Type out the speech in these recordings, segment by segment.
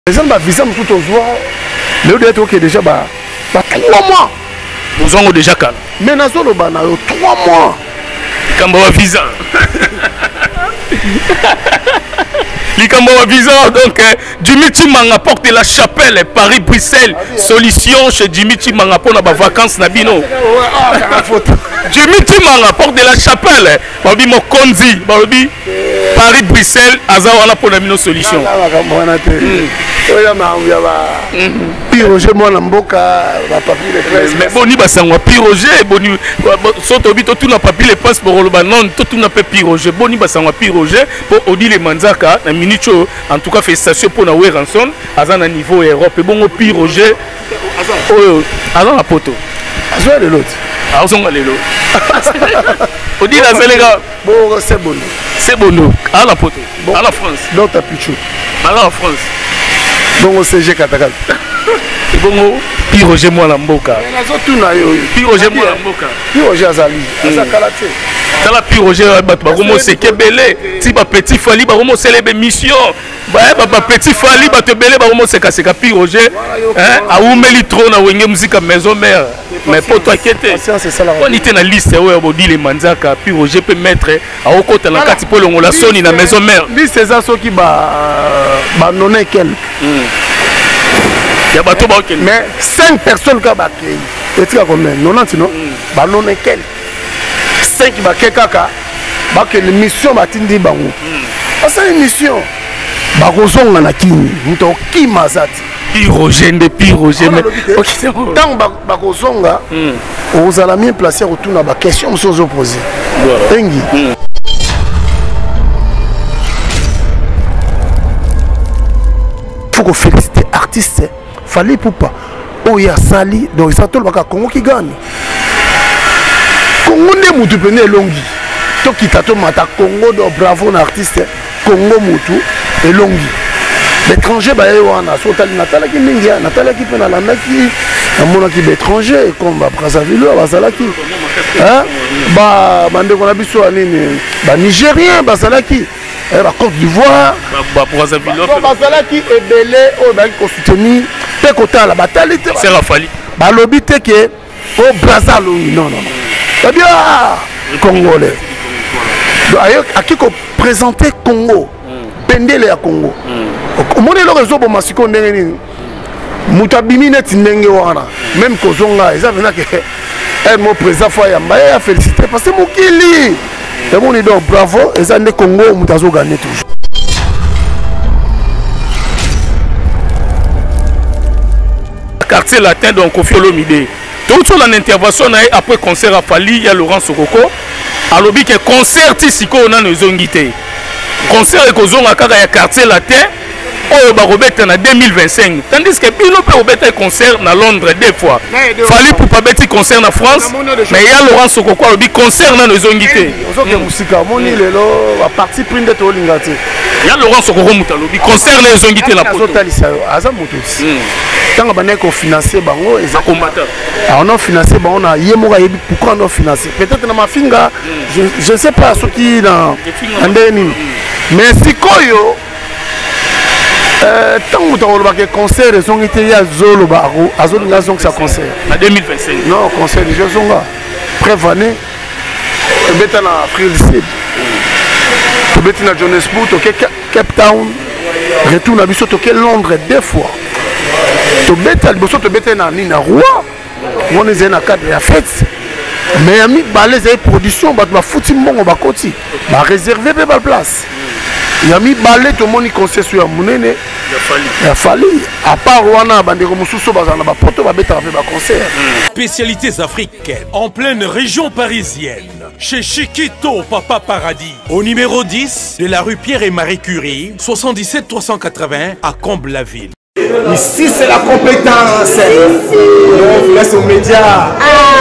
Les gens visa tout au soir. Mais vous êtes déjà 3 mois. Nous avons déjà calme. Mais nous avons 3 mois. Quand on va visa. Likambo visa donc Dimitri Manga porte la chapelle Paris-Bruxelles solution chez Dimitri Manga pour la vacances Nabino. Dimitri Manga porte de la chapelle Babi Mokonzi Babi Paris-Bruxelles Azawana pour la mino solution. Piroger moi Namboka papier de presse. Mais boni basangwa piroger boni sotobi to na papier de presse pour le banon tout na pe piroger boni basangwa piroger pour Odi le Manzaka na minicho en tout cas félicitations pour na Weranson azana niveau Europe bongo piroger azana la poto azwa de l'autre azonga lelo Odi la Sénégal bon c'est bon à la poto à la France dans ta pichou à la France bon CG Katakal bongo piroger moi la mboka piroger moi la mboka piroger azali azakalate tala piroger bato bakomo sekebele ti ba petit fali bakomo célébrer mission ba petit fali bato belé bakomo seka piroger hein aumeli trop na wenge musique maison mère mais pour toi kete on était na liste ouais Odi le Manzaka piroger peut mettre a okota na kati po longola soni na maison mère liste ça soki ba noné quel mais 5 personnes qui ont accueilli. Et tu as combien? 90 non? Bah non, quel 5 qui ont kaka. Bah que l'émission va t'indiquer bango. C'est une mission. Bah qu'on a kini. Nous qui mazati. Piroger de piroger mais. Tant bah qu'on a. On a la mienne placée autour de la question sans opposer. Tengi. Faut qu'on félicite artistes. Fallait pour pas. Oh ya sali donc ça tout le Congo qui gagne. Congo ne mutu pene longi. To kitato mata Congo do bravo na artiste Congo mutu et longi. L'étranger ba wana so tali natala ki mingia natala ki pena la naki amona ki l'étranger comme ba Brazzaville ba salaki. Hein? Ba bande ko na biso anini ba Nigérien ba salaki. La Côte d'Ivoire, Bazalaki est belé au bain qu'on soutenir, peut côté la bataille. C'est Rafali. Balobi te que au Brazzaville non. C'est bien Congolais. D'ailleurs, à qui qu'on présentait Congo, pendele à Congo. Au monde le réseau pour masiko ndengeni. Mutabimi net ndenge wana. Même kozonga, ils avaient que elle m'a présent Fayamba a félicité parce que Mokili. Et mon idole bravo, et ça n'est Congo, nous avons gagné toujours. Quartier latin donc Kofi Olomide. Tout sur l'intervention après concert à Fali, il y a Laurent Sokoko. Alors que concert ici on a nos ongité. Concert et kozonga kaka ya quartier latin. Oh ba robeta na 2025 tandis que bino pe robeta concert na Londres 2 fois fallait pour pas beti concert na France mais il y a Laurent Sokoko le concert na nos ongité ozoke musika moni lelo ba parti prendre to lingati il y a Laurent Sokoko mutalobi concert na nos ongité la poto aza motos tanga bana ko financer bango et ça combattant on a financé bango na yemoka yebi pourquoi on a financé peut-être na mafinga je sais pas ce qui dans ndeni mais sikoyo tant que tu as concert, ils ont été à Zolo Baro, à Zolo Nazon que ça concert. En 2025. Non, concert de Josonga. Prévané, tu es en Afrique du Sud. Tu es à Johannesburg, tu es Cape Town, retourne à Bissot, tu es Londres 2 fois. Tu es à Nina Roi, on est dans le cadre de la fête. Mais il y a mis des productions, il y a foutu mon bakoti, il y a réservé la place. Il y a mis balai tout le monde conseille sur Mounene. Il a fallu. À part Rwanda, Bandeko Moussousso, Bazana, Poto, Babeta, concert. Spécialités africaines en pleine région parisienne. Chez Chiquito Papa Paradis. Au numéro 10 de la rue Pierre et Marie Curie, 77 380 à Comble-la-Ville. Ici, c'est la compétence. On vous laisse aux médias.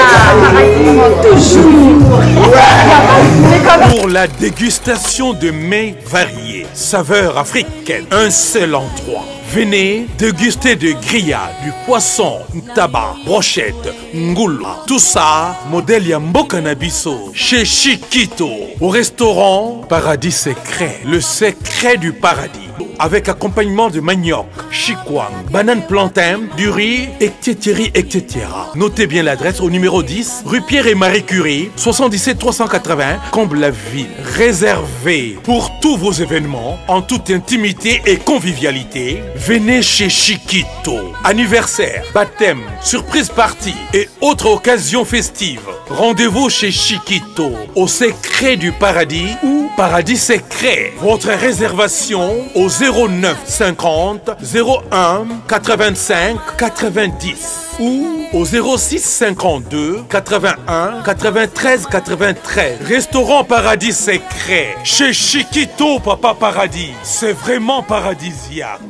Toujours. Pour la dégustation de mets variés, saveurs africaines, un seul endroit. Venez déguster de grillades, du poisson, tabac, brochette, ngoula. Tout ça, modèle Yamboka Nabiso, chez Chiquito. Au restaurant Paradis Secret, le secret du paradis. avec accompagnement de manioc, chikwang, banane plantain, du riz, etc. etc. Notez bien l'adresse au numéro 10, rue Pierre et Marie Curie, 77 380, Comble-la-Ville. Réservé pour tous vos événements, en toute intimité et convivialité, venez chez Chiquito. Anniversaire, baptême, surprise party et autres occasions festives. Rendez-vous chez Chiquito, au secret du paradis ou paradis secret. Votre réservation au 09 50 01 85 90 ou au 06 52 81 93 93. Restaurant Paradis Secret. Chez Chiquito, Papa Paradis. C'est vraiment paradisiaque.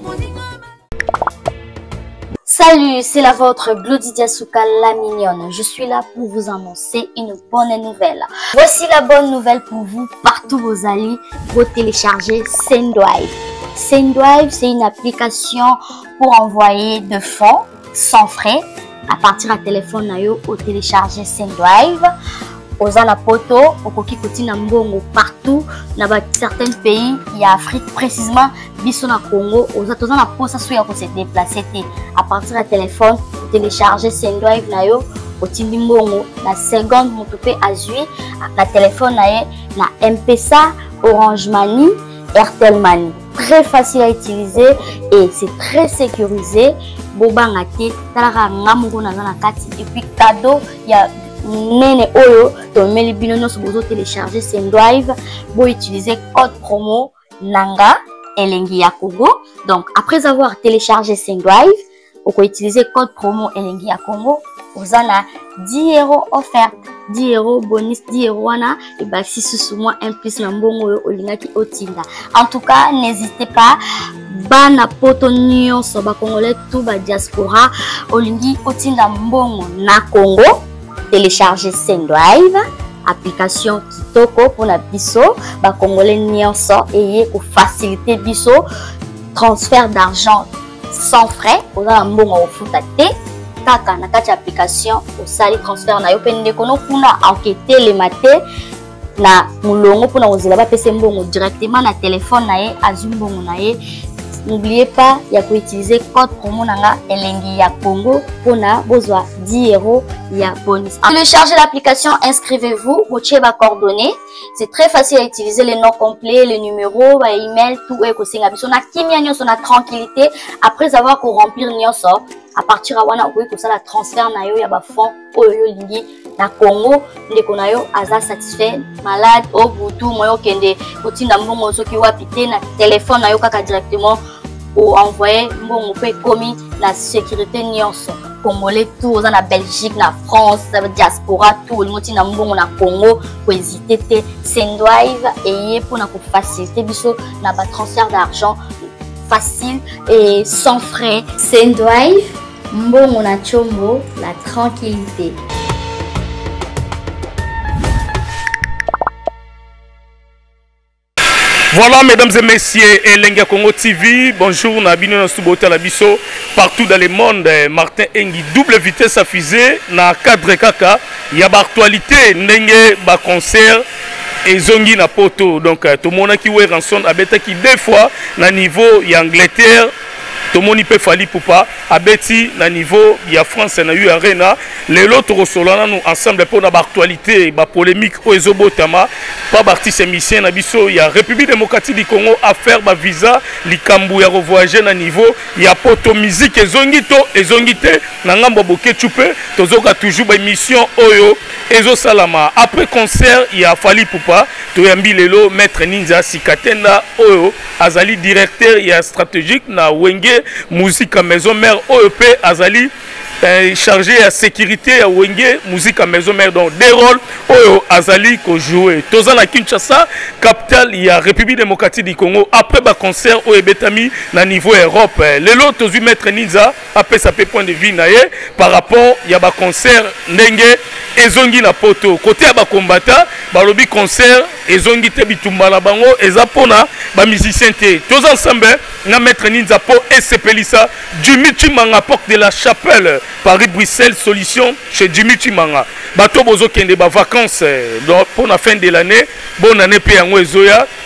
Salut, c'est la vôtre Glodidia Souka la mignonne. Je suis là pour vous annoncer une bonne nouvelle. Voici la bonne nouvelle pour vous, partout vos alliés, vous téléchargez Sendwive. Sendwive, c'est une application pour envoyer de fonds sans frais à partir du téléphone nayo au télécharger Sendwive. Aux anapoto, au koki koti na mbongo partout, dans certains pays, il y a Afrique précisément, biso na Congo, aux autres na posa souya ko se déplacer à partir du téléphone, télécharger Sendwive nayo, au tindi mbongo na seconde motope azui, na téléphone naye na M-Pesa, Orange Money, Airtel Money. Très facile à utiliser et c'est très sécurisé. Bobanga te, talara ngamungo na zana kati et puis cadeau, il y a nene oyo to meli bino no bozo télécharger Sendwive, bo utiliser code promo nanga elengi ya Congo. Donc après avoir téléchargé Sendwive, vous pouvez utiliser code promo elengi ya Congo, vous avez 10 € offert, 10 € bonus, 10 € wana et bah si sous moi un plus na mbongo olingaki otinda. En tout cas, n'hésitez pas bana poto nyonso ba congolais tout ba diaspora olingi otinda mbongo na Congo. Télécharger Sendwive, application kitoko pour la biso, ba congolais nyonso et pour faciliter biso transfert d'argent sans frais. Vous avez un bon au foutate, kaka na kati application au sali transfert na yo pende kono kuna enquêter les maté na mulongo pour na ozela ba pese mbongo directement na téléphone na ye azumbongo na ye. N'oubliez pas, il y a utiliser code promo nanga elengi ya Congo pour na bozwa 10 € ya bonus. Téléchargez l'application, inscrivez-vous, votre ba coordonnées. C'est très facile à utiliser, les noms complets, les numéros, ba email, tout est kosinga biso na kimia nyonso na tranquillité après avoir ko remplir nyonso. À partir à wana okoki ko sala transfert na yo ya ba fonds oyo lingi na Congo ndeko na yo aza satisfait malade au butu moyo kende kotinda mbongo soki wapite na téléphone na yo kaka directement ou envoyer mbongo pe komi na sécurité nyonso congolais tout oza na Belgique na France diaspora tout lingotinda mbongo na Congo ko hésiter te Sendwive et pour na ko faciliter biso na ba transfert d'argent facile et sans frais. Sendwive, mbongo na chombo, la tranquillité. Voilà, mesdames et messieurs, Elenga Congo TV, bonjour, Nabino Nasubote Labiso, partout dans le monde, Martin Engi, double vitesse à fusée, na cadre kaka, il y a actualité, nenge, ba concert, et zongi na poto, donc tout le monde qui est rançon, abeta qui deux fois, na niveau, il y a Angleterre, tout le monde peut fali poupa abeti na niveau ya France na eu arena les autres resolana nous ensemble pour na actualité ba polémique o ezobotama pas artiste émission na biso ya République démocratique du Congo affaire ba visa likambu ya revoyager na niveau ya poto musique ezongite na ngambo boke chupe tozoka toujours ba émission oyo ezo salama après concert ya fali poupa to yambi lelo maître Ninja Sikatenda oyo azali directeur ya stratégique na Wenge musique à maison mère OEP Azali chargé à sécurité à Wenge musique à maison mère donc des rôles Oyo Azali ko jouer toza na Kinshasa capitale il y a République démocratique du Congo après ba concert au Betami na niveau Europe les lots tozu maître Ninja après ça peut point de vue naé par rapport il y a ba concert ndenge ezongi na poto côté ya ba combattant ba lobby concert ezongi te bitumba na bango ezapona ba musicien te tous ensemble na maître Ninja po SPLisa Jimmy Chimanga porte de la Chapelle Paris Bruxelles solution chez Jimmy Chimanga bato bozo kende ba vacances pour la fin de l'année bonne année pe yango ezoya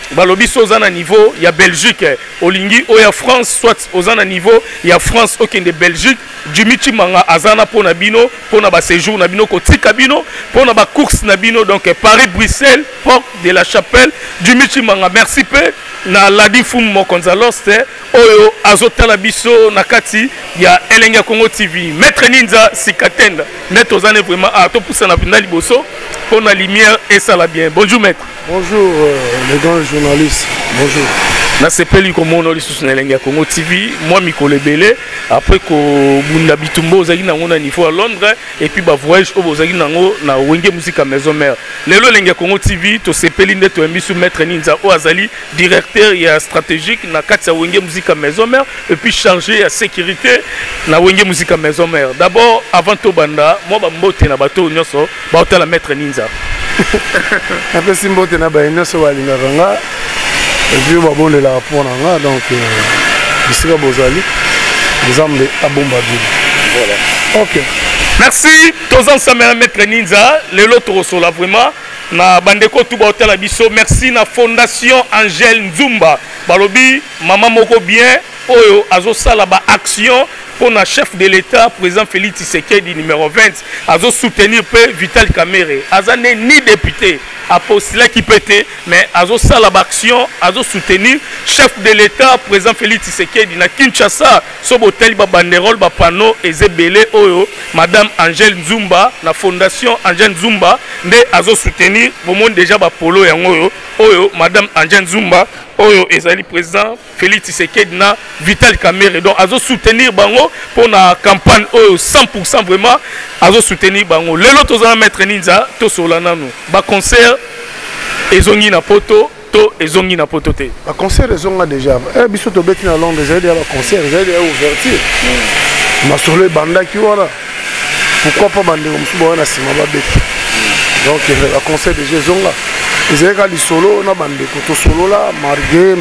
balobi so oza na niveau ya Belgique olingi oya France soit oza na niveau ya France okende Belgique Jimmy Chimanga azana pona bino pona ba séjour na bino kotika bino pona ba course na bino donc Paris Bruxelles Porte de la Chapelle Jimmy Chimanga merci pe na Ladi Fum Mokonzalos oyo azotala biso na kati ya Elenga Congo TV Maître Ninza Sikatenda net ozane vraiment à to poussa na bina liboso pona lumière et ça la bien bonjour maître. Bonjour les grands journalistes. Bonjour. Na sepeli comme on lisusu na Elenga Congo TV moi Mikolo Ebele après ko bunda bitumbo ozaki nango na niveau à Londres et puis ba voyage au ozaki nango na Wenge Musique à Maison Mère lelo Elenga Congo TV to sepeli nde to embisu Maître Ninza o azali directeur ya stratégique na kati ya Wenge Musique à Maison Mère et puis chargé à sécurité na Wenge Musique à Maison Mère d'abord avant to banda moi ba mbote na bato nyonso ba otala Maître Ninza après si mbote na ba nyonso walinga ranga et puis bon de la pour nga donc bisika bozali exemple abomba voilà OK merci tous ensemble Maître Ninza lelo to sola vraiment na bandeko tout ba hôtel biso merci na fondation Angèle Nzumba balobi maman moko bien oyo azo sala ba action pour le chef de l'État, président Félix Tshisekedi numéro 20, azo soutenir peu Vital Kamerhe. Azane ni député, a postulé qui pété, mais azo sala action, azo soutenir chef de l'État, président Félix Tshisekedi na Kinshasa, sobotel ba banderole ba panneau ezebele oyo madame Angèle Nzumba na fondation Angèle Nzumba nde azo soutenir au monde déjà ba polo yango oyo madame Angèle Nzumba oyo ezali président Félix Tshisekedi na Vital Kamerhe donc azo soutenir bango pour la campagne 100% vraiment azo soutenir bango lelo tozana Maître Ninza to solana no ba concert ezongi na poto to ezongi na poto te ba concert ezonga déjà biso to beti na Londres ezali ba concert ezali ouverture ma sur le banda qui wala pourquoi pas bande musubo na sima ba beti donc ba concert déjà ezonga ezali ka li solo na bande ko to solo la margué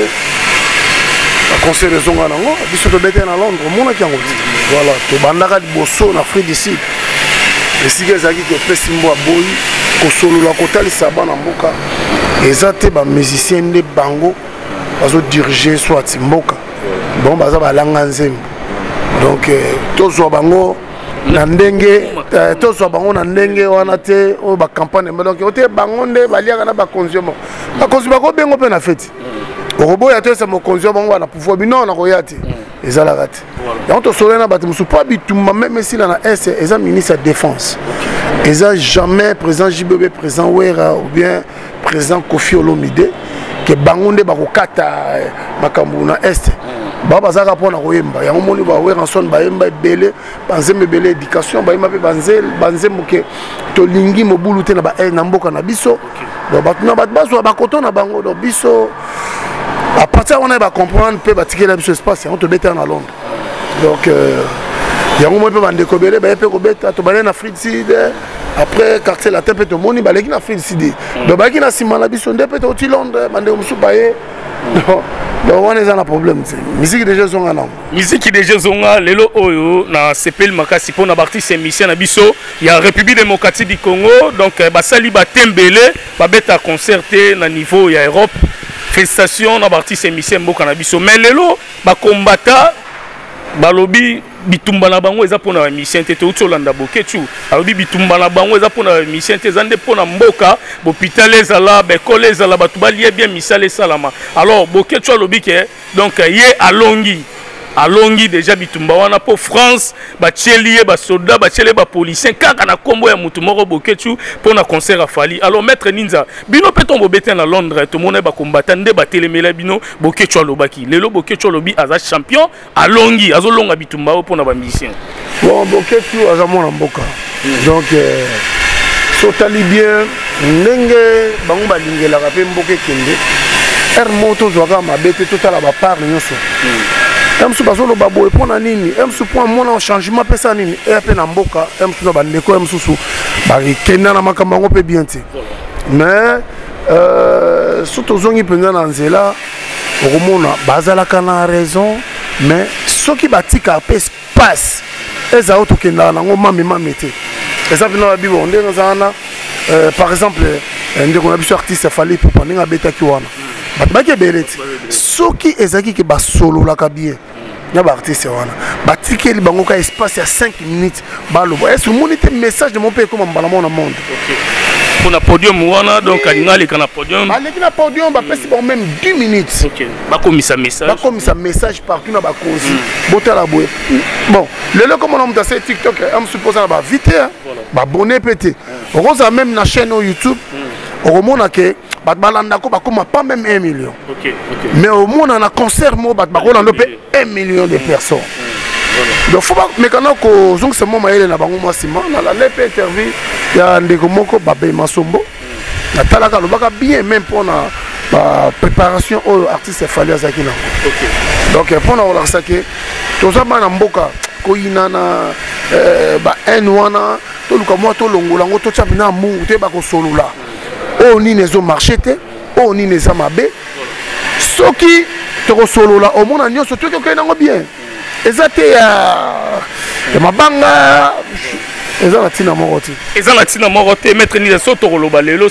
concert de zonga nango biso to bete na Londres mona ki yango voilà to bandaka liboso na Afrique du Sud esika ezaki ko pesi mbo aboyi ko solola ko talisa bana mboka ezate ba musicien de bango bazo diriger soit mboka bon baza balanga nzembo donc tozwa bango na ndenge tozwa bango na ndenge wana te o ba campagne donc ote bango nde baliaka na ba consumer ko bengo pe na fête Robo ya tesa mokonzio bango na pouvoir bino na koyati ezala gati donc to solena bato musu pas bitumba même si na S eza ministre de défense eza jamais président JBB président Wera ou bien président Kofi Olomide que bango nde bakokata makambu na Est baba zaka pona koyemba yango moni ba Wera son ba yemba ebele banzembe ebele éducation ba yemba pe banzembo ke to lingi mobulu te na ba na mboka na biso donc bato na bato bazwa bakoto na bango do biso à partir on va comprendre peut bâtir là ce espace on te bête en Londres donc il y a un moment peut bande kobele ba peut kobeta to bale na Afrique Sud après quartier la tempête moni baleki na Afrique Sud donc ba ki na sima la biso nde peut au Londres bande musu baye donc on est en problème musique déjà zonga non musique déjà zonga lelo oyo na sepel makasi pona partie c'est mission na biso il y a République démocratique du Congo donc basali ba tembele ba beta concerté na niveau ya Europe festation na partie c'est mission mboka na biso mais lelo ba combattant balobi bitumba na bango eza pona mission te to landa boketu alobi bitumba na bango eza pona mission te zande pona mboka hôpital ezala ba école ezala batu balie bien misale salama alors boketu alobi ke donc ye alongi déjà bitumba wana po France ba tchelie ba soldat ba tchelie ba policier kaka na kombo ya mutu moko boketu pona concert afali alors Maître Ninza bino peton bobete na Londres to mona ba combattant nde ba telemela bino boketu alobaki lelo boketu alobi aza champion alongi azolonga bitumba pona ba mission bon boketu aza mona mboka donc sotali bien ndenge bango balingela pe mboka kende moto zwaka mabete totala ba part nyonso emsu bazolo babo epona nini emsu point mona changement pesa nini epe na mboka emsu na bandeko emsu su bari kenda na makambo ngo pe bien te mais surtout zongi penza na nzela okomona bazalaka na raison mais soki batika pe espace eza auto kenda na ngo mami te eza bino ba bibo ndenge zana par exemple ndeko na biso artiste fali pour pendinga beta ki wana bataki ebele te soki ezalaki ke basololaka bien na baartiste wana batikeli bango ka espace ya 5 minutes baloba est-ce omoni te message de mon pays ekoma mbala mona monde pour na podium wana donc alinga aleka na podium baleki na podium bapesi bango même 10 minutes bakomisa message partout na bakonzi botala boye bon lelo comme on a monté TikTok am suppose na ba vite babone pe te okozala même na chaîne YouTube okomona ke balanda ko bakoma pas même 1 million mais au monde on a concert mo bakolanda pe 1 million de personnes donc faut pas mécano ko zong c'est moment ile na bango masima na la lepe interview ya ndeko moko babe masombo na talaka lobaka bien même pour na préparation au artiste fallait azaki na donc pour na ola sake to za bana mboka ko inana ba en wana to luka mo to longola ngo to tchabina mu te ba ko solola o ni nezo marché te o ni neza mabe soki to ko solola o mona nyoso to ko kenango bien ezate ya mabanga eza na tina moko te eza na tina moko te maître ni soto koloba lelo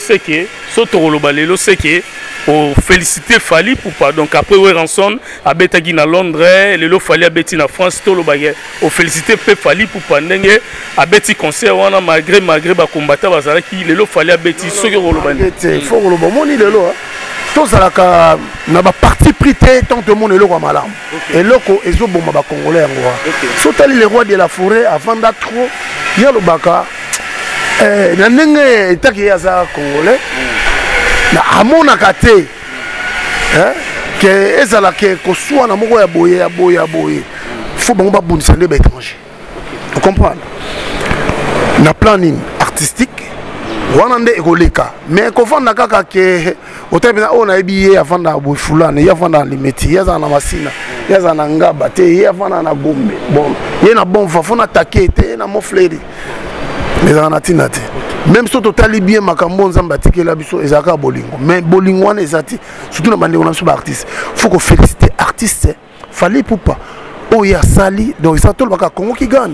seke o féliciter Fally Ipupa donc après Ranson abetaki na Londres lelo Fally abeti na France to lobage o féliciter pe Fally Ipupa ndenge abeti concert wana malgré ba combattant bazalaki lelo Fally abeti soki koloba te faut koloba moni lelo tozalaka na ba parti pris te tant que mon eloko malamu eloko ezoboma ba congolais yango sotali le roi de la forêt avant da trop ya lobaka na ndenge etaki yaza congolais na amonaka te ke ezala ke koswa na moko ya boye faut bango babundisa nde ba étranger tu comprends na plan nini artistique wana nde ekoleka mais kovanda kaka ke otebina ona ebiye avanda bofulane ya vanda limeti ya za na masina ya za na ngaba te ya vanda na gombe bon ye na bon fa fona attaquer te na mofleri mais na tina te même si totali bien makambo nzamba tikela biso ezaka bolingo mais bolingo wana ezati surtout na bande on a sur artiste faut qu'on féliciter artiste Fally Ipupa oya sali donc ça tol baka Congo qui gagne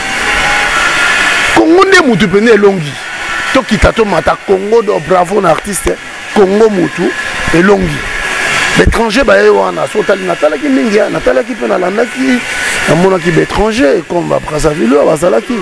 Congo nde mutu pene elongi to kitato mata Congo do bravo na artiste Congo mutu elongi l'étranger ba wana so tali natala ki mingi natala ki pena landaki amona ki l'étranger comme ba Brazzaville ba salaki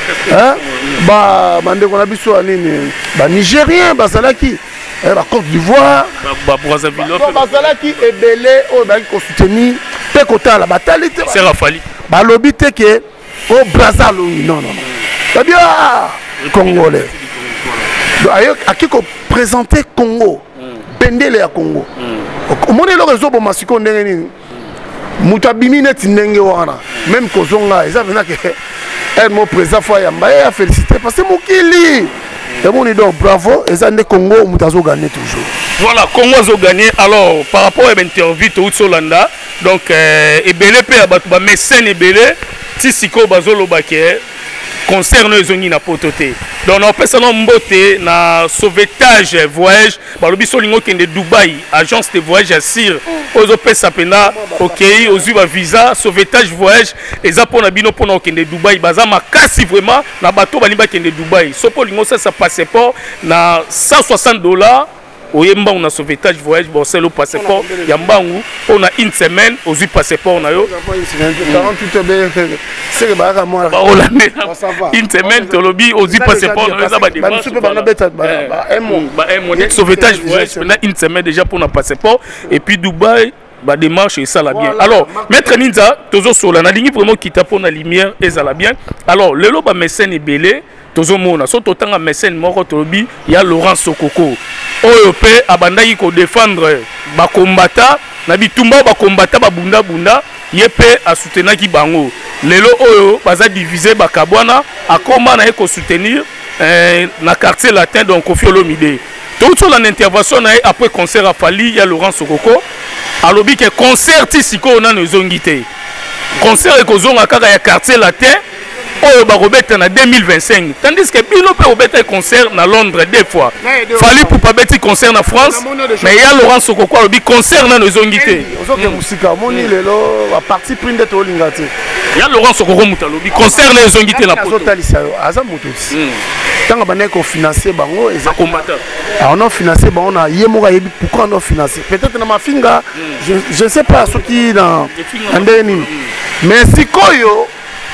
ba bande ko na biso anini ba nigérien ba salaki ba Côte d'Ivoire ba Brazzaville ba salaki ebele o ba ko soutenir pe kotala ba talite c'est Fally ba lobi te ke o Brazzaville non bien congolais donc aki ko présenter Congo bendele ya Congo omoni lo rezo bo masiko ndenge nini muta bimi neti ndenge wana même kozonga eza vena ke elle mo présent fois ya mbaye a féliciter parce que mokili et bon donc bravo eza ndé Congo mutazo gagner toujours voilà Congo zo gagner alors par rapport à l'interview to Solanda donc ebele pe ya batu ba mécène ebele tisiko bazolo baké concerne ezongi na pototé donc on peut seulement mbote na sauvetage voyage balobi solingo kende Dubaï agence de voyage assure ozo pesa pena OK ozu ba visa sauvetage voyage eza pona bino pona kende Dubaï baza makasi vraiment na bato balimba kende Dubaï so polingo ça passeport na $160 oyemba on a sauvetage voyage bon c'est le passeport yambangu on a une semaine aux passeport na yo 48 heures c'est que ba moi une semaine to lobby aux passeport na za ba démarche ba sauvetage voyage pendant une semaine déjà pour na passeport et puis Dubaï ba démarche et ça la bien alors maître Ninza tozo sola na lingi vraiment kita pour na lumière et ça la bien alors le loba mécène ebele tozo mona so totanga mécène moko tolobi ya Laurent Sokoko oyo pe abandaki ko défendre ba combattant na bitumba ba combattant ba bunda ye pe a soutenaki bango lelo oyo baza diviser ba kabwana akoma na ko soutenir na quartier latin donc Koffi Olomide tout sur l'intervention na après concert à Fally ya Laurent Sokoko alobi ke concert tisiko na nezongite concert ekozonga kaka ya quartier latin oyo bakobeta na 2025 tandis que bino pe obeta concert na Londres deux fois Fally Ipupa beti concert na France mais ya Laurent Sokoko alobi concert na nezongite ozoke musika moni lelo ba parti pris de tolingate ya Laurent Sokoko mutalobi concert na nezongite na poto azotalisa yo aza mutu tant qu'on financer bango et combattant on a financé bango na yemoka yebi pourquoi on a financé peut-être na mafinga je ne sais pas ce qui dans ndeni mais si koyo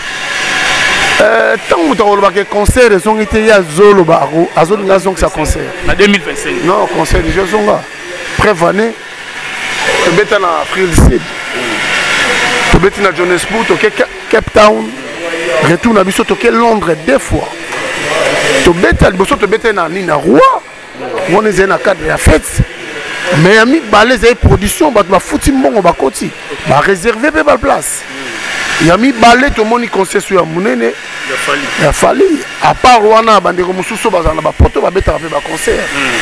tant que tu as un concert, ils ont été à Zolo, à Zolo, ils ont un concert. En 2025. Non, concert de Josonga. Prévané, tu es en Afrique du Sud. Tu es à Johannesburg, tu es Cape Town, retourne à Bissau, tu es Londres deux fois. Tu es à Bissau, tu es à Nina Roi. On est dans le cadre de la fête. Mais ami, les productions, tu vas foutre mon au bakoti. Tu vas réserver la place. Il y a mis balai tout le monde conseil sur Mounene. Il a fallu. À part Rwanda, Bandeko Moussousso, Bazana Bapoto, Babeta fait un concert.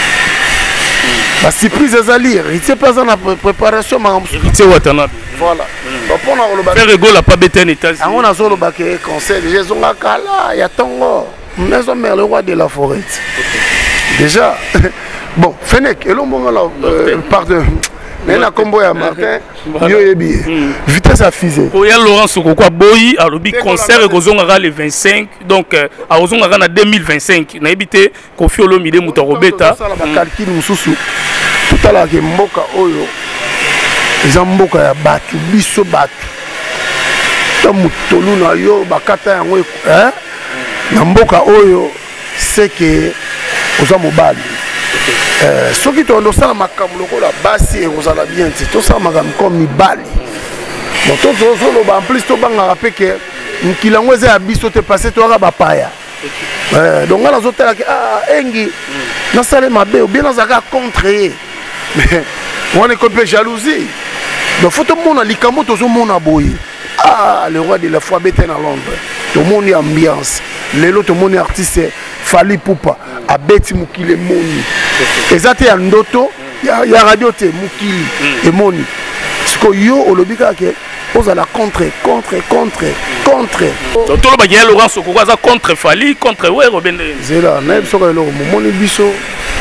La surprise est à lire. Il ne pas dans la préparation. Voilà. Faire rigolo, la pas bêté en état. On a solo baké concert. J'ai son gars il y a Tongo. Maison mère, le roi de la forêt. Déjà. Bon, Fennec, et l'homme pardon. Mais la combo à Martin, vitesse à fusée. Il y a Laurent Sokokwa Boyi, à l'objet concert et Gozongara le 25, donc à Gozongara en 2025. On a évité Kofi Olomide Moutarobeta. Tout à l'heure, Mboka Oyo, les Mboka ya Batu, Biso Batu. Tamutolu na yo, Bakata ya Mwe, na Mboka Oyo, c'est que aux Amobali. Ceux qui ont ça, la base et vous allez bien, tout ça, comme Mibali. En plus, tu vas rappeler que nous avons été passé, tu vas paya. Donc, on a dit, ah, Engi, nous sommes bien, bien, nous avons contré. Mais on est comme jalousie. Donc, il faut que tout le monde ait tout le monde a boy. Ah, le roi de la foi bête dans Londres. Tout le monde est ambiance. Les autres, tout le monde est artiste. Fali Poupa. A bête Moukile Moni. Exact, il y a Ndoto. Il y a Radio T. Moukile et Moni. Parce que yo, au lobby, on a la contre. Donc, tout le monde a Laurent Sokokwa contre Fali, contre ouais, Robin. C'est là, même si on a Moni Bisso.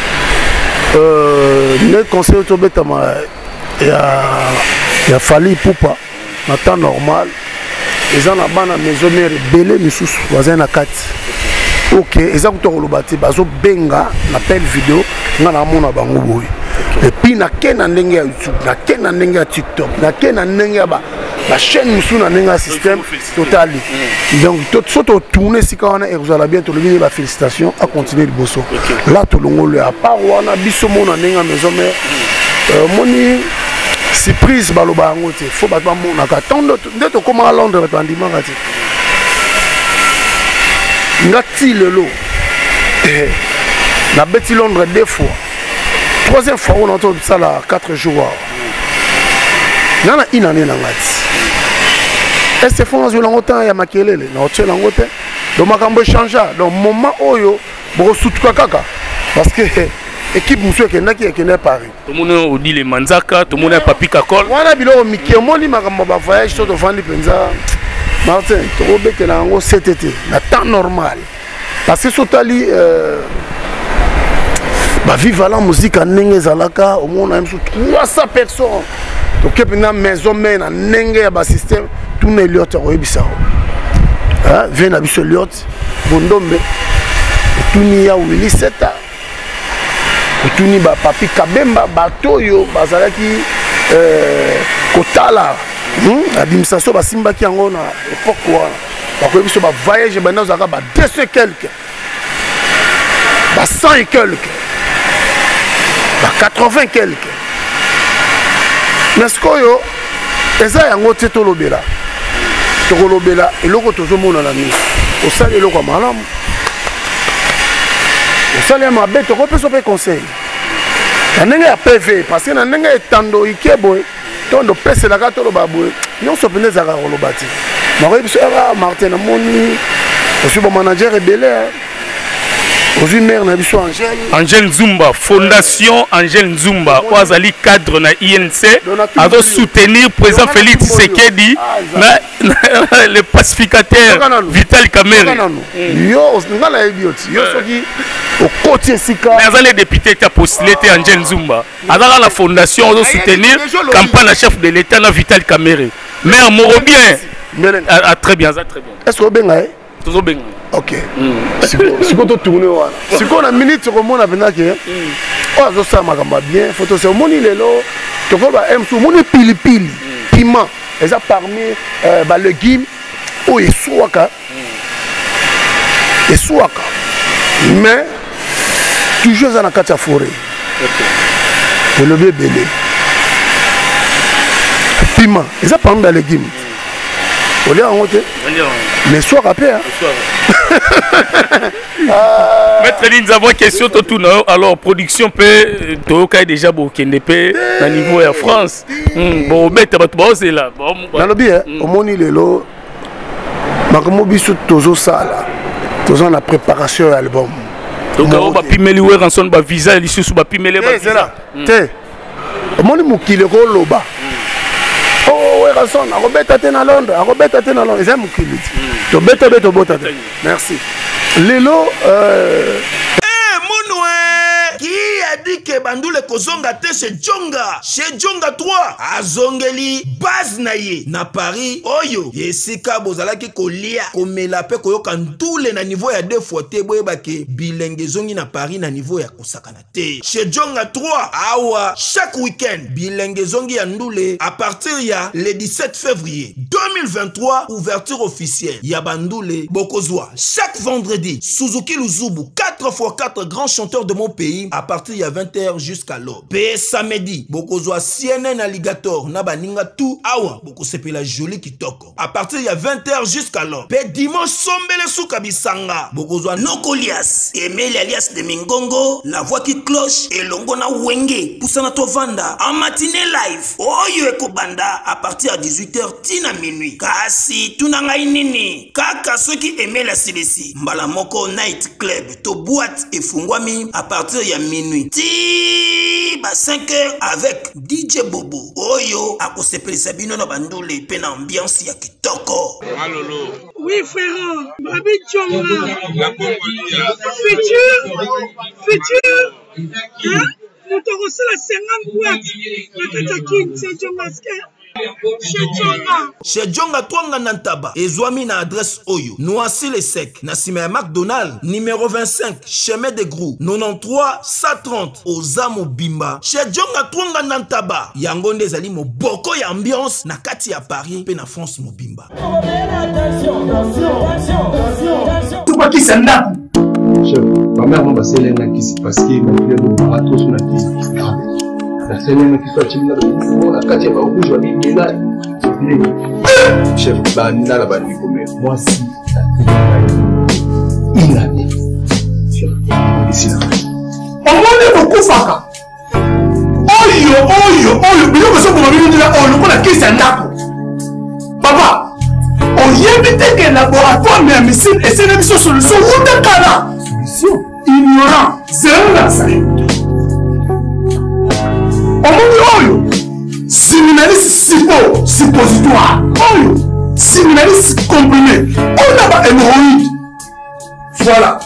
Le conseil de il y a Fali Poupa. En temps normal. Ils ont la maison mère belé, mais sous voisin à 4. Ok, ils ont tout le bazo benga, l'appel vidéo, on a mon abango. Et puis, na ken na ndenge YouTube, na ken na ndenge TikTok, na ken na ndenge la chaîne nous na ndenge système total. Donc, tout ce qui tourné si quand on a, et vous allez bien tout le monde la félicitation à continuer le bosso. Là, tout le monde à part on a biso mon ndenge maison mère, moni surprise baloba ngote, faut battre mon akatando, d'être comment à Londres répandiment gati. Ngati lelo na beti Londres deux fois. Troisième fois on entend ça là 4 jours. Nana une année na ngati. Est-ce que France yo longtemps ya makelele na otche langote. Donc makambo changea. Donc moment oyo bo sutuka kaka parce que équipe monsieur qui n'est pas Paris. Tout le monde dit les Manzaka, tout le monde a papi kakol. Wana bilo mikemoni makambo ba voyage to vandi penza. Martin, tu as là en cet été, le temps normal. Parce que Sotali, vive la musique en Nengezalaka, au moins on a 300 personnes. Donc, il y a une maison, un Nenge, un système, tout le monde vient à Bissoliot, Bondombe, tout le monde a Willy Seta, tout le monde a Papi Kabemba, Batoyo, Bazalaki, Kotala. L'administration va simba qui en a pourquoi parce que ça va voyager maintenant ça va 200 quelques 100 et quelques 80 quelques mais ce que yo eza yango teto lobela to lobela eloko tozo mona na mi o sala eloko malamu o sala mabe to ko peso pe conseil na ndenge ya PV parce que na ndenge etando ikebo tondo pese la gato lo babou non so pene za lo bati mari biso era Martin Moni je suis bon manager et belé aujourd'hui maire na biso Angel Nzumba fondation Angel Nzumba oazali cadre na INC a soutenir président Félix Tshisekedi le pacificateur Vital Kamerhe yo ngala ebioti yo soki au côté sika mais les députés qui a postulé Angel Nzumba a dans la fondation de soutenir campagne chef de l'État na Vital Kamerhe mais Morobien très bien est-ce que benga toujours bien Ok. Si on tourne, si on a une minute, on a bien. Oh, ça m'a bien. Photo, c'est au monde il est là. Tu vois, on pili pili, piment. Et ça parmi le guim, oh, et souaka. Et souaka. Mais, toujours dans la carte à forêt. Et le bébé. Piment. Et ça parmi le guim. On est en haut. Mais soir après. Maître Lin, nous avons une question. Alors, production peut déjà beaucoup na niveau de France. Bon, maître, c'est là. Dans le bien, au monde il est là. Makomobisu tozo sala. Tozo la préparation de l'album. Donc, on va pimeler ouais rançon ba visa et l'issue ba pimeler ba visa. Té. Au monde mukile ko loba. Oh, ouais, rançon, on va bêter à Londres, on va bêter à Londres. C'est mukile. To bêter bêter bota. Merci. Lelo qui a dit que Bandoule Kozonga te chez Djonga 3 azongeli base naye na Paris oyo yesika bozalaki kolia komela pe koyoka ndule na niveau ya 2 fois te boyebake bilenge zongi na Paris na niveau ya kosakana te chez Djonga 3 awa chaque week-end bilenge zongi ya ndule à partir ya le 17 février 2023 ouverture officielle ya Bandoule Bokozwa chaque vendredi Suzuki Luzubu 4x4 grands chanteurs de mon pays à partir il y a 20h jusqu'à l'aube. P samedi, Bokozwa CNN Alligator, Nabaninga tout, awa, Bokosepé la jolie qui toque. À partir il y a 20h jusqu'à l'aube. P dimanche, Sombele Soukabisanga, Bokozwa Nokolias, Emel alias de Mingongo, la voix qui cloche, et Longona Wenge, Poussana Tovanda, en matinée live, Oyo Ekobanda, à partir à 18h, Tina minuit. Kasi, Tunanga Inini, Kaka, ceux qui aimaient la CDC, Mbalamoko Night Club, To boîte et Fungwami, à partir il y a minuit. Ti ba 5h avec DJ Bobo Oyo akosepeli sabino na Bandoule pe na ambiance ya kitoko. Malolo. Oui frère, Babi Djonga. La Congolia. Futur. Hein? Nous t'avons reçu la 50 boîtes. La Katakin, c'est Djongaske. Chez Djonga Twanga Nantaba, Ezwami na adresse Oyo, Noisy les Secs, Nassime McDonald, numéro 25, chemin de Grou, 93 130, Ozamo Bimba. Chez Djonga Twanga Nantaba, Yangonde Zali mo boko ya ambiance, na kati ya Paris, pe na France mo Bimba. Tout pas qui s'en a. Chef, ma mère m'a passé l'un qui parce qu'il m'a fait le marathon sur la vie. La scène qui soit timide, la quartier va au rouge, va bien là. Chef, banana la banane comme moi si. Il a dit. Chef, ici là. On m'a beaucoup faka. Oyo, bien que ça pour me dire oh le coup la question là. Papa, on y évite que laboratoire mais missile et c'est une solution où de cana. Solution ignorant, zéro la ça. Oyo, séminaliste suppositoire. Oyo, séminaliste comprimé. On a pas hémorroïde. Voilà.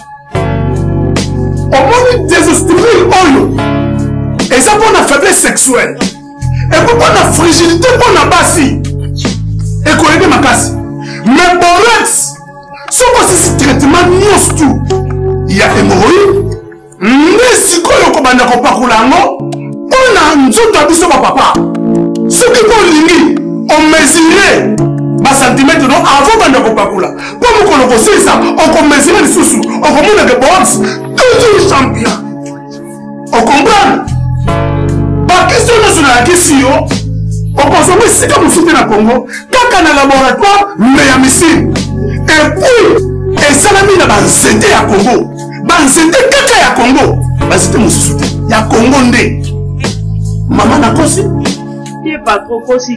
On m'a désostérile. Oyo. Et ça pour la faiblesse sexuelle. Et pour la fragilité pour la bassi. Et qu'on aide ma casse. Mais borax, si on passe ce traitement, il y a hémorroïde. Mais si on a un parcours là, on a un autre abisso papa. Ce qui est on mesurait ma centimètre avant de ne pas couler. Pour nous connaître ça, on mesurait les sous, on commande des box, toujours champion. On comprend? Par question nationale, question, on consomme c'est comme si c'était dans le Congo, quand on a un laboratoire, mais à missile. Et puis, et ça l'a mis dans le CD à Congo. Dans le CD, caca à Congo. C'était mon soutien. Il y a Congo ndé. Maman n'a pas su. Il n'est pas trop possible.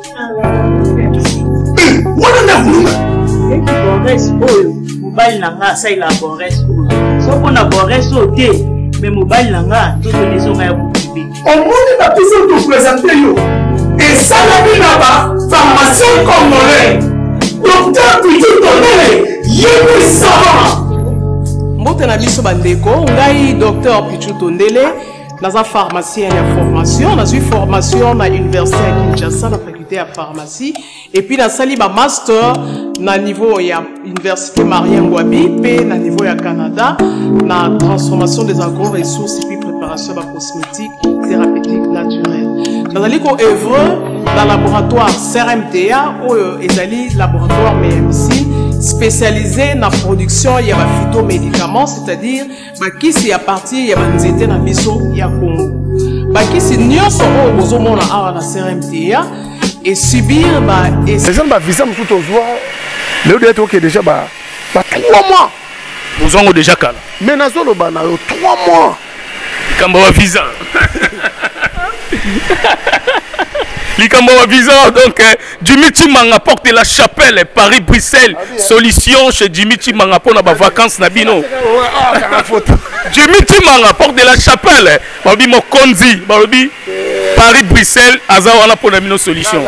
On a un boulot. Et qui boresse, mobile n'a ça il a boresse. Sauf qu'on a boresse au thé, mais mobile n'a tout les gens à vous. On va toujours nous présenter. Et ça l'a mis là-bas, pharmacien congolais. Docteur Pitou Tondele, Yémi Savant. Mbote na biso bandeko, ngai Docteur Pitou Tondele. Dans la pharmacie, il y a formation. Dans une formation à l'université à Kinshasa, la faculté à pharmacie. Et puis, dans la master, na niveau ya Université Marien Ngouabi, puis na niveau ya Canada, na transformation des agro-ressources et puis préparation de cosmétiques thérapeutiques naturelles. Dans le œuvre dans le laboratoire CRMTA, ou ezali laboratoire MMC, spécialisé dans la production de phytomédicaments, c'est-à-dire qui c'est à partir de nzete na biso ya Congo. Qui nyonso oyo bozomona awa na CRMTA et subir les gens visa tout au soir le doit être déjà 3 mois vous avez déjà calme mais nazolo bana 3 mois quand va visa Likambo visa donc Jimmy Chimanga porte la chapelle Paris Bruxelles solution chez Jimmy Chimanga pour na vacances na bino Jimmy Chimanga porte de la chapelle babi mo konzi babi Paris Bruxelles azawana pour na bino solution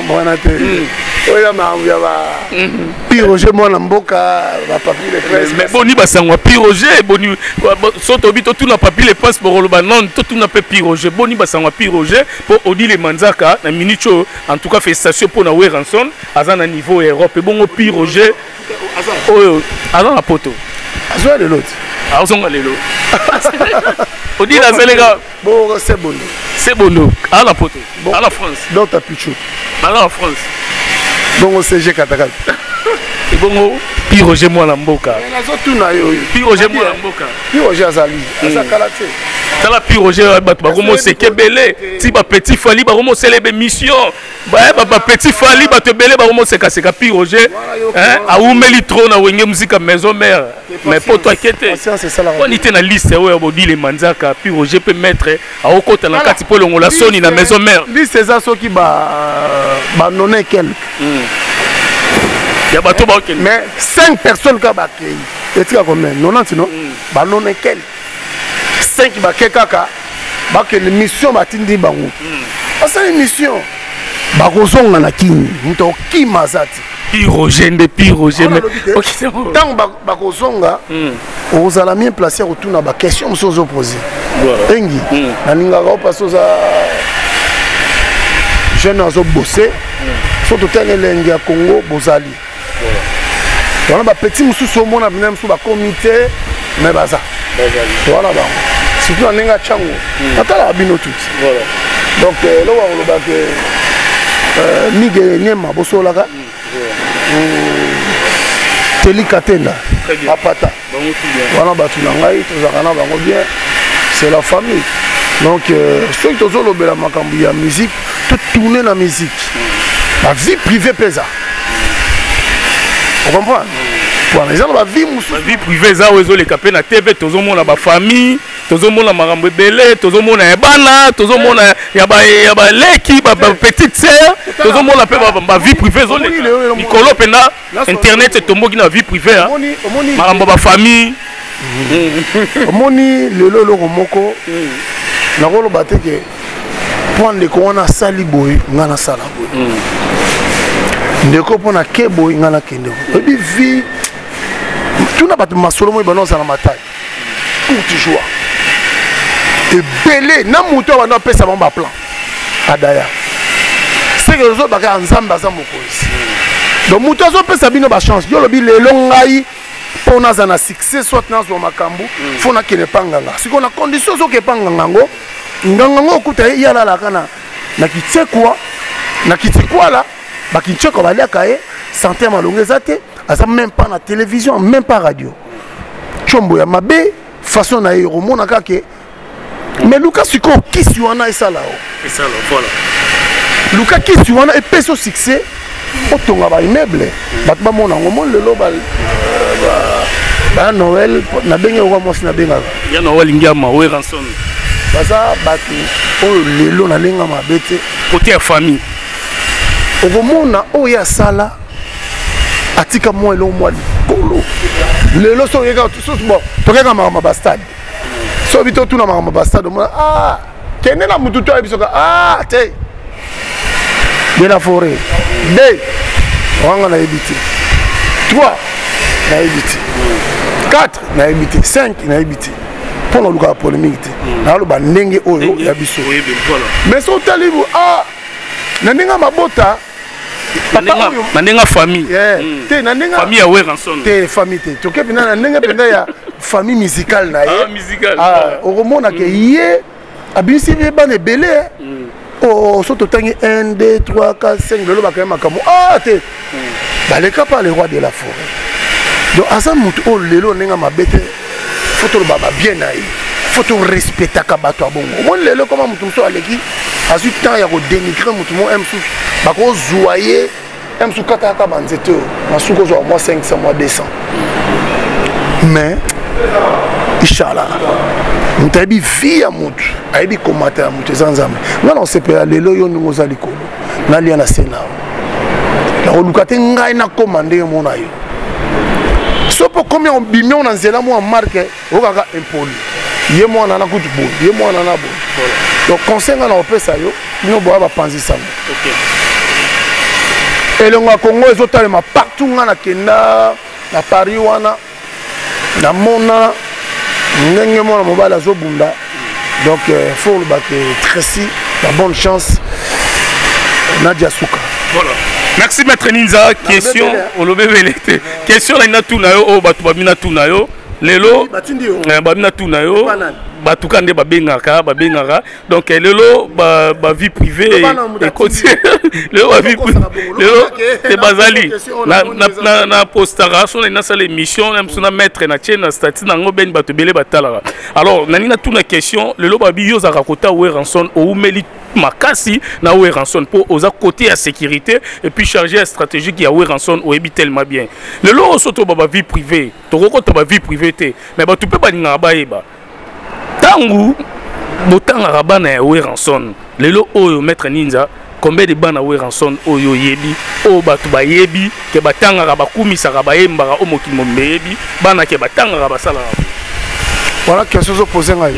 Piroger moi na mboka ba papier de presse mais boni basangwa piroger boni soto bito tout na papier de presse pour le non tout na pe piroger boni basangwa piroger pour Odile Manzaka na minicho en tout cas félicitations pour na Weranson azana niveau Europe bongo piroger oyo azana poto azwa de l'autre azonga lelo Odile azelega bon c'est bon à la poto à la France dans ta pichou à la France bon CG Katakal et bon piroger moi la mboka piroger moi la mboka piroger azali azakalate tala piroger bato bakomo sekebele ti ba petit fali bakomo célébrer mission ba petit fali bato belé bakomo seka piroger hein a oumeli trop na wenge musique maison mère mais pour toi qui était on était na liste oyo Odile Manzaka piroger peut mettre a okota na kati po longola soni na maison mère liste ça soki ba noné quelque ya bato ba okende mais 5 personnes ka ba kei etika combien 90 non ba noné quelque 5 ba kekaka ba que mission batindi bango asa mission ba kozonga na kini mto kimazati piroger mais tant ba kozonga ozala bien placé retourna ba question musozo poser engi na ninga ko pasoza jeune azo bosser surtout l'Inde à Congo bozali voilà ba petit mususu mona bina musu ba comité mais baza voilà ba surtout ninga chango atala bino tout voilà donc là on va que mige nyema bosolaka teli katenda apata voilà ba tunangai tozakana bango bien c'est la famille donc ceux qui tozolo bela makambu ya musique tout tourner la musique la vie privée pesa on comprend pour les gens la vie privée ça ozo les capé na TV tozomona ba famille tozomona makambo belé tozomona ebana tozomona ya ba leki ba petite sœur tozomona pe ba vie privée zone Nicolo pena internet tomboki na vie privée makambo ba famille omoni lelo loko moko na kolo bateke point de ko na sali boy ngana sala boy ndeko pona ke boy ngana kende ebi vie tout na bato masolo mo ibano za na matai courte joie et belé na muto wana pesa ba plan adaya c'est que les autres baka nzamba za mokozi donc muto zo pesa bino ba chance yo lobi lelo ngai pona za na succès soit na zo makambu fona kene panganga siko na condition zo ke panganga ngo ngango okuta yala la kana na kitsekwa na kitikwala bakincheko baliaka ye santé malongeza te asa même pas na télévision même pas radio chombo ya mabe façon na romona kake mais Luka siko kisi wana esala voilà Luka kisi wana et peso succès otonga ba immeuble bat ba mona ngomo lelo ba Noël na benga wa mosi na benga ya Noël ngama we ranson baza batu o lelo na lenga mabete côté ya famille okomona oya sala atika mo elo mo likolo lelo so yeka so bon tokeka mama ba stade so bito tuna mama ba stade mo kende na mutu to ebisoka te de la forêt de wanga na ebiti 3 na ebiti 4 na ebiti 5 na ebiti pour luka polémique te na lo ba ndenge oyo ya biso mais so talibu na ninga mabota Nandenga famille. Famille à Weranson. Te famille te. Tu sais nandenga penda ya famille musicale na ye. Ah musicale. Ah au romona ke yé abisi ba ne belé. Oh surtout tangi 1 2 3 4 5 lelo ba quand même kamo. Ah te. Ba le pas le roi de la forêt. Donc asa mutu o lelo nenga mabete. Faut to baba bien na ye. Faut to respecter ka bato abongo. Mon lelo comment mutu so aleki. Azu temps ya ko dénigrer mutu mo emsu. Ba ko zoyer emsu kata ka banzeto. Na suko zo moi 500 moi 200. Mais Inch'Allah. Mutabi via mutu. Aibi komata ya mutu zanzambe. Ngana on sepela lelo yo ngoza likolo. Na lia na sena. La olukate ngai na commander mon ayo. Sopo combien on bimio na nzela mo marque o kaka impoli. Ye mo na kutu bo, ye mo na bo. Donc conseil na opesa yo, no bo ba panzi sama. OK. Et le Congo ezotalema partout na kenda na Paris wana na mona ndenge mo na mobala zo bunda. Donc faut le baquer Tracy, la bonne chance. Nadia Souka. Voilà. Merci Maître Ninza. Question au lobebelete. Question na tuna yo o batu babina tuna yo. Lelo babina tuna yo. Batukande babengaka. Donc lelo ba vie privée et côté. Lelo ba vie lelo te bazali. Na postara so na sala émission na msuna maître na chaîne statut na ngobeni batu belé batala. Alors nani na tuna question lelo babi yo za rakota Weranson o umeli makasi na Weranson pour aux côté à sécurité et puis charger la stratégie qui a Weranson au ebi tellement bien. Le lo soto baba vie privée, to kokota ba vie privée te, mais ba tu peux pas ninga ba eba. Tangu botanga rabana ya Weranson. Le lo oyo maître Ninza combien de bana Weranson oyo yebi o batu ba yebi ke batanga raba kumisa raba yembara o mokimo mebi bana ke batanga raba sala. Voilà question se poser ngai.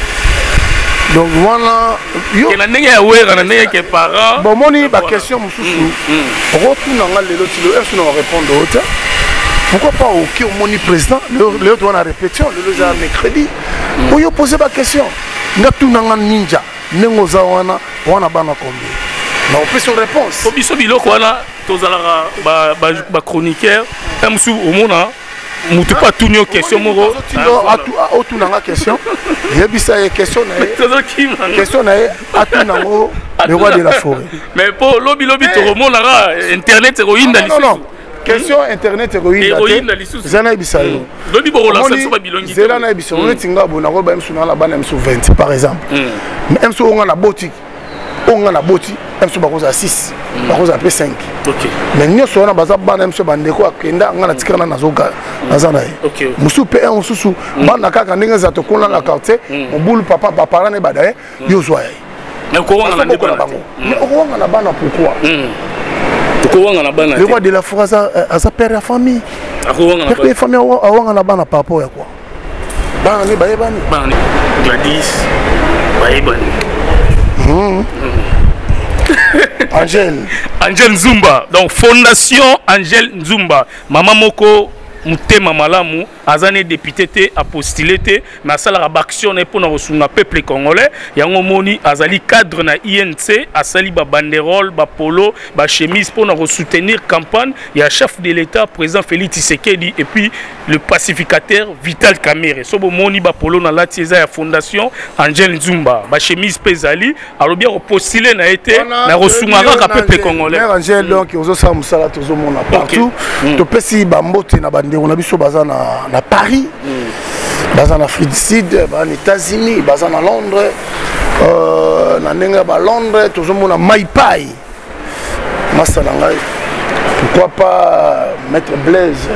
Donc voilà yo na ndenge ya wera na ndenge ke parents bon moni ba question mususu retourna nga lelo tilo est-ce qu'on va répondre autre pourquoi pas au qui au moni président le doit na répétition le jour mercredi pour yo poser ba question nga tuna nga ninja nengo za wana bana combien na on peut sur réponse ko biso biloko wana tozalaka ba chroniqueur amsu au mona mutu pas tout nos questions moro autu nanga question yebisa ye question na question na atu le roi de la forêt mais pour lobi to remonara internet héroïne non question internet héroïne zana yebisa yo lobi bo la ça ba bilongi zela na yebisa on tinga bona ko ba msu na la bana msu 20 par exemple mais msu on na boti on na boti msu ba ko za 6 ba ko za pe 5 OK mais nyo so na baza bana msu bandeko akenda ngana tikana na zoka nazana ye OK musu pe un susu bana kaka ndenge za to kona na quartier mobulu papa papa na badaye yo zo ye mais ko wanga na bana mais ko wanga na bana pourquoi ko wanga na bana le roi de la forêt à sa père la famille ko wanga na bana famille wanga na bana papa ya quoi bana ni baye bani bana Gladys baye bani Angel Nzumba. Donc Fondation Angel Nzumba. Maman Moko Mutema Malamu azane député te a postulé te na sala action pour na resunga peuple congolais yango moni azali cadre na INC asali ba banderole ba polo ba chemise pour na soutenir campagne ya chef de l'état président Félix Tshisekedi et puis le pacificateur Vital Kamerhe so bo moni ba polo na latieza ya Fondation Angel Nzumba ba chemise pezali alobi ko postuler na été na resunga ka peuple congolais Angel donc ozo sa musala tozo mona partout to pesi ba mbote na on a biso baza na Paris, baza na Afrique du Sud, baza na États-Unis, baza na Londres, na nenga ba Londres, tozomona Maipai. Masala ngai. Pourquoi pas mettre Blaise.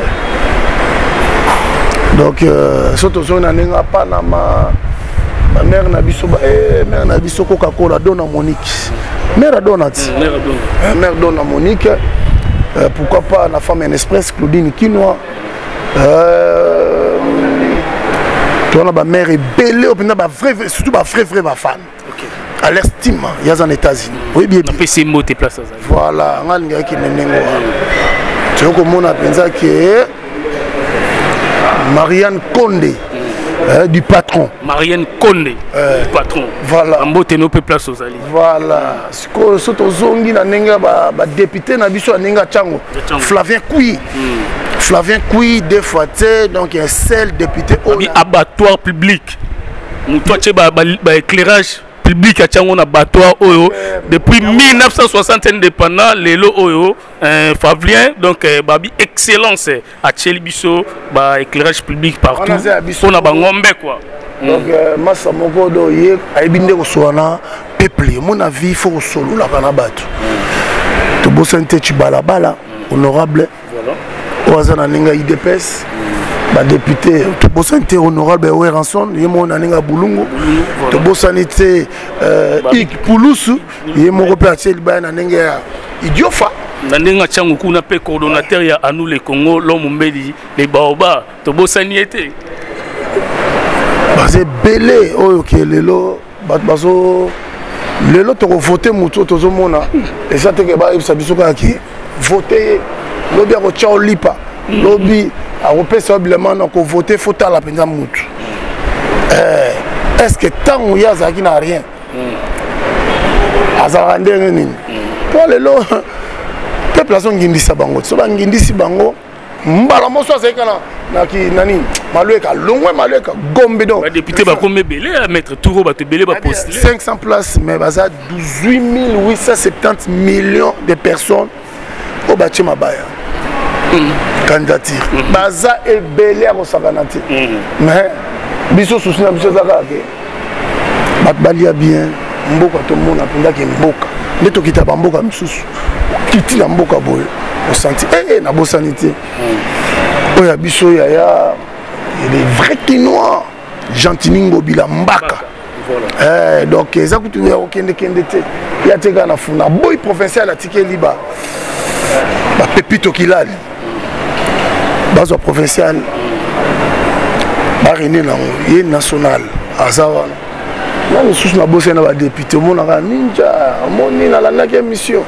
Donc surtout na nenga pa na ma mère na biso mère na biso Coca-Cola dona Monique. Mère donati. Mère dona Monique. Pourquoi pas la femme en express Claudine Kinoa. Tu as ma mère est belle, surtout ma vraie ma fan. À l'estime, il y a en États-Unis. Oui, bien. On peut se moter place. Voilà, on a un gars qui est tu vois comment on a pensé que Marianne Condé, du patron. Marianne Konde, du patron. Voilà. En beau tenopé place aux alliés. Voilà. Surtout aux zongi na nenga ba député na biso nenga Tchango. Flavien Koui. Flavien Koui deux fois donc un seul député au abattoir public. Toi tu as éclairage public à Tchango abattoir oyo depuis 1960 indépendant lelo oyo Flavien donc babi excellence à Tchelibiso ba éclairage public partout. On a ba ngombe quoi. Donc massa moko do ye aibinde ko soana peuple mon avis faut solo la kana batu. To bosante tu balabala honorable. Voilà. Oazana ninga IDPS. Ba député to bosante honorable Weranson yemo na ninga Bulungu. To bosanité Ik Pulusu yemo ko pati ba na ninga Idiofa. Nandenga Tchango kuna pe coordonnateur ya Anou le Congo l'homme mbedi les baoba to bosani été. C'est belé oyo ke lelo bazo lelo to voter muto to zomona et ça te ke ba ibisa biso ka ki voter lobi ko tchao lipa lobi a repesa oblement na ko voter faut ta la penza mutu est-ce que tant ya za ki na rien azara ndenge nini pour lelo peuple azo ngindisa bango so ba ngindisi bango mbala moso azekana naki nani malueka longwe malueka gombe donc député ba comme belé à mettre touro ba te belé ba postuler 500 places mais baza 18 870 millions de personnes au bâtiment mabaya candidature baza et belé à saganati mais biso souci na biso zaka ke bat balia bien mboka to mona penda ke mboka ndeto kita ba mboka misusu kiti na mboka boye au senti na bo sanité oya biso ya les vrais Quinois Gentiningo bila mbaka donc eza kutu ya okende kende te ya teka na funa boy provincial atike liba ba pepito kilali bazo provincial ba rené na ye national azawana na lisusu na bosse na ba député monaka ninja moni na la mission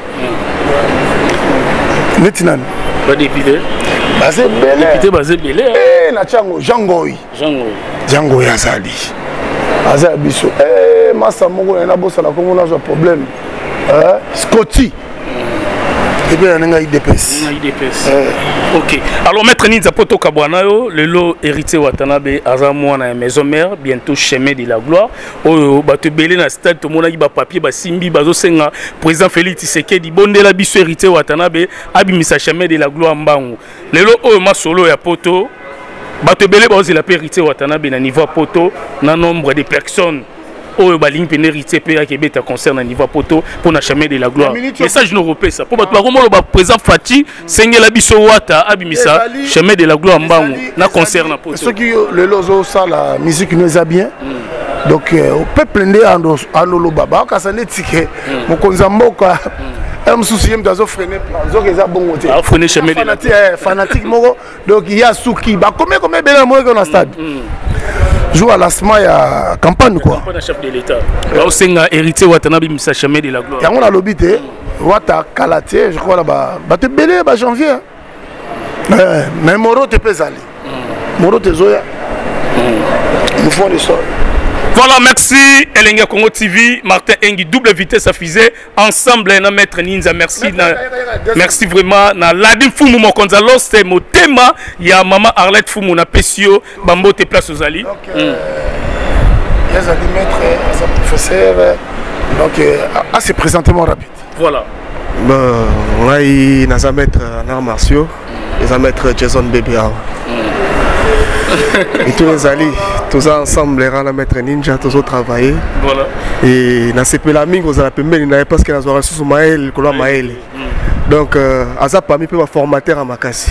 Netinan. Pas député. Basé belé. Député basé belé. Na Tchango, Jangoy. Jangoy azali. Azali biso. Massa moko na bossa na komo na zo problème. Scotty. Et bien on a IDPS. OK. Alors maître Ninza Poto Kabwanayo, le lot héritier Watanabe Azamwa na maison mère, bientôt chemin de la gloire. Oh bato belé na stade to mona ba papier ba simbi bazo senga président Félix Tshisekedi bondela biso héritier Watanabe abimisa chemin de la gloire mbangu. Le lot o ma solo ya Poto bato belé ba la héritier Watanabe na niveau Poto na nombre de personnes. Oh, bah, ligne pénérité, qui est concerne à niveau poto pour la chemin de la gloire. Message européen, ça. Pour battre le président Fati, Sengel Abisso Wata, Abimisa, chemin de la gloire, Mbango, na concerne à poto. Ceux qui le lozo, ça, la musique nous a bien. Donc, au peuple ndé en Olobaba, quand ça n'est ticket, mon konzamboka. Un souci dans un freiner plan, donc ils ont bon côté. Freiner chemin de la gloire. Fanatique, donc il y a Souki, bah combien bien moi qu'on a stade. Joue à l'asma ya campagne quoi. Campagne chef de l'État. Là c'est un héritier Watanabe misa chemin de la gloire. Ya on a l'obité, Wata Kalaté, je crois là-bas. Bah te belé bah janvier. Mais Moro te pèse aller. Moro te zoya. Nous font des sorts. Voilà, merci Elenga Congo TV, Martin Engi, double vitesse à fusée, ensemble, na maître Ninza, merci, merci vraiment, na Ladim Fumu Mokonzalo, c'est mon thème, il y a maman Arlette Fumu, na Pessio, Bambo te place aux alliés. Donc, il y a des maîtres, des professeurs, donc, c'est présentement rapide. Voilà. Moi, il y a un maître en arts martiaux, il y a un maître Jason Bebiao. Et tous les alliés, tous ensemble, les la maître ninja, tous travaillé. Voilà. Et dans ces pélamines, vous avez pu parce que nous avons reçu Maël, Maël. Donc, Aza parmi peu formateur à Makassi.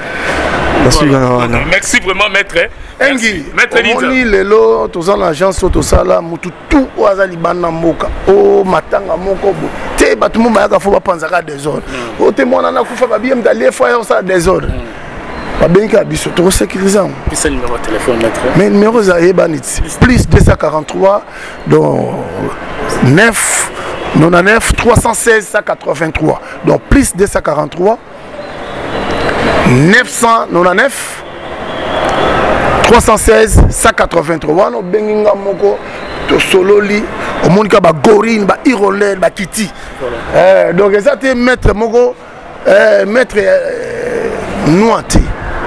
Merci vraiment, maître. Engi, maître Ninja. Lelo, tous en agence, tout ça là, tout au Azali Banamoka, au Matanga Moko, te batumu mayaka faut pas penser à des ordres. Au témoin, on a fait bien d'aller faire ça des ordres. Babenka biso to sécuriser. Puis numéro de téléphone maître. Mais numéro za ebanit plus 243 donc 9 99 316 183. Donc plus 243 999 316 183 wana obenginga moko tosololi omonika bagorine bairolel bakiti donc eza te maître moko maître noir te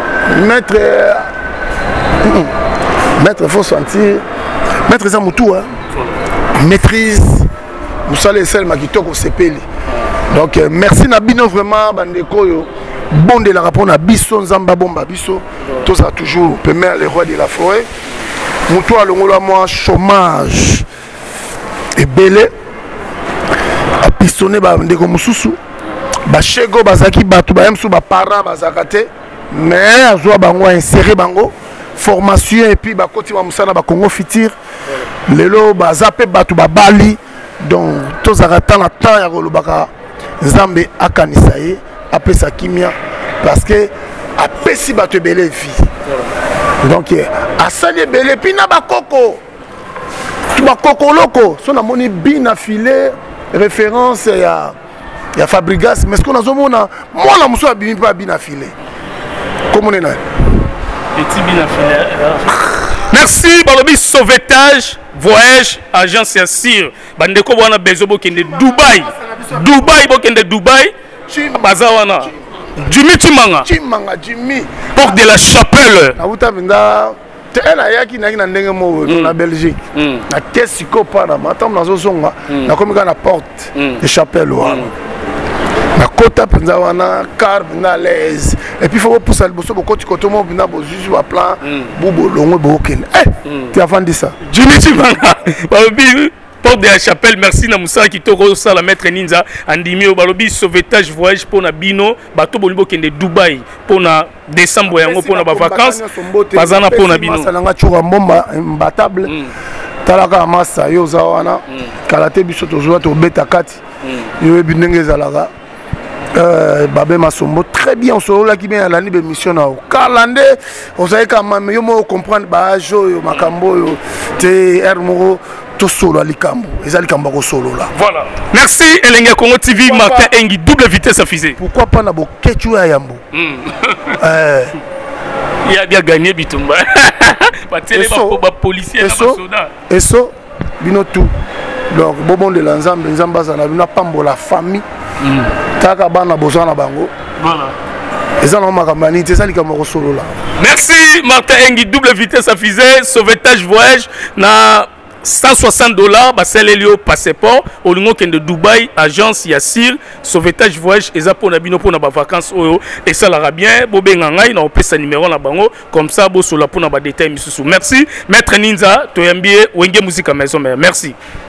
maître faut sentir maître eza mutu maîtrise mosala esalema kitoko sepeli donc merci na bino vraiment bandeko oyo bondelaka mpona biso nzambe abomba biso tozala toujours pemere le roi de la forêt mutu alongola mwa chômage ebele apistone bandeko mosusu bashego bazalaki bato baye mosusu baparent bazalaka te mais azwa bango ainsere bango formation epuis bakotima mosala bakongo fitir lelo baza mpe bato babali donc tozalaka temps na temps ya kolobaka nzambe akanisa ye apesa kimia parce que apesi bato ebele vie donc asali ebele epuis na bakoko bakokoloko so namoni bina file référence ya Fabrigas mais ce qu'on a zomona mwana mosusu abimi mpe abina file komone na petit bina file. Merci balobi sauvetage voyage agence ya sir bandeko wana bezo bokende Dubaï bokende Dubaï baza wana Jimmy Jimmy porte de la chapelle na uta vinda te ela yaki na ndenge mo na Belgique na kesiko pana matam na zozonga na komika na porte de chapelle wana na kota penza wana car na l'aise et puis faut pousser le bosso bokoti kotomo bina bozuzu wa plan bubo longo bokene tu as vendu ça Jimmy Chimanga balobi porte de la chapelle merci na musala kitoko sala maître Ninza andimio balobi sauvetage voyage pona bino bato bolibo kende Dubaï pona décembre yango pona ba vacances bazana pona bino masalanga chura mbomba imbatable talaka massa yo zawana kalate biso tozwa to beta kati yo binenge zalaka Babé Masombo très bien on solo là qui bien la libre mission na Kalande on savait quand même yo mo comprendre ba jo yo makambo yo te ermoro to solo likambo ezali kambo ko solo là voilà merci Elenge Congo TV Martin Engi double vitesse affisée pourquoi pas na bo kechu ya yambo il a bien gagné bitumba ba télé ba policier na soda eso bino tout donc bobon de l'ensemble nzamba za na bino pambola famille taka bana bozana bango voilà ezana makamani te sali kamoko solo là merci Martin Engi double vitesse affisée sauvetage voyage na $160 baselelio passeport olingo kende Dubaï agence Yassir sauvetage voyage eza pona bino pona ba vacances oyo et ça la bien bobenga ngai na opesa numéro na bango comme ça bo sola pona ba détail misusu merci maître Ninza toyambie wenge musique maison merci